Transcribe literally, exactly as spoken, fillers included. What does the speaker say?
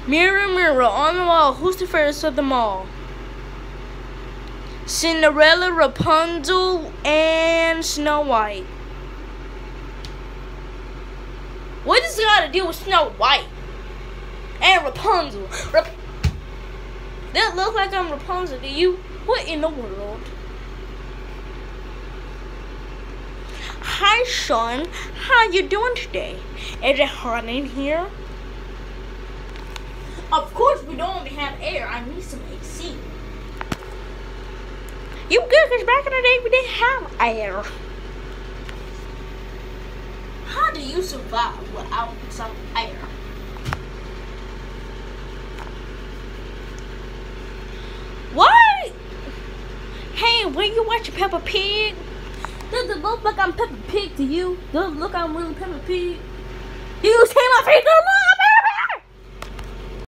Mirror, mirror on the wall, who's the fairest of them all? Cinderella, Rapunzel, and Snow White. What does it got to do with Snow White and Rapunzel? Rap that look like I'm Rapunzel to you? What in the world? Hi, Sean. How you doing today? Is it hot in here? Of course we don't have air. I need some A C. You good, because back in the day we didn't have air. How do you survive without some air? What? Hey, when you watch Peppa Pig, does it look like I'm Peppa Pig to you? Does it look like I'm really Peppa Pig? You see my finger?